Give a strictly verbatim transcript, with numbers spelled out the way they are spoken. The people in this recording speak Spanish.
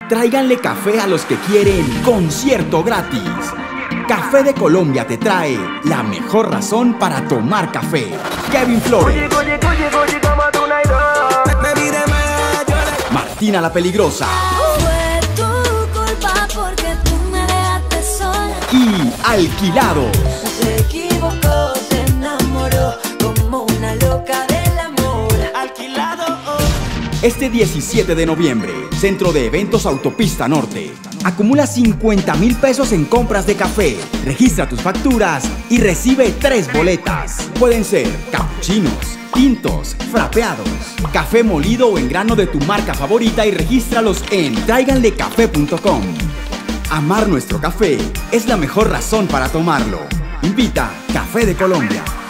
Tráiganle café a los que quieren concierto gratis. Café de Colombia te trae la mejor razón para tomar café. Kevin Flores, Martina la Peligrosa Fue tu culpa porque tú me dejaste sola. y Alquilados. Se equivocó, se enamoró como una loca del amor. Alquilado. Este diecisiete de noviembre, Centro de Eventos Autopista Norte. Acumula cincuenta mil pesos en compras de café. Registra tus facturas y recibe tres boletas. Pueden ser capuchinos, tintos, frapeados, café molido o en grano de tu marca favorita y regístralos en tráiganle café punto com. Amar nuestro café es la mejor razón para tomarlo. Invita Café de Colombia.